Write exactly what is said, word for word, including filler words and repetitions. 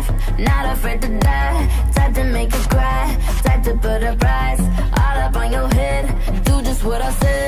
life, not afraid to die. Type to make you cry, type to put a price all up on your head. Do just what I said.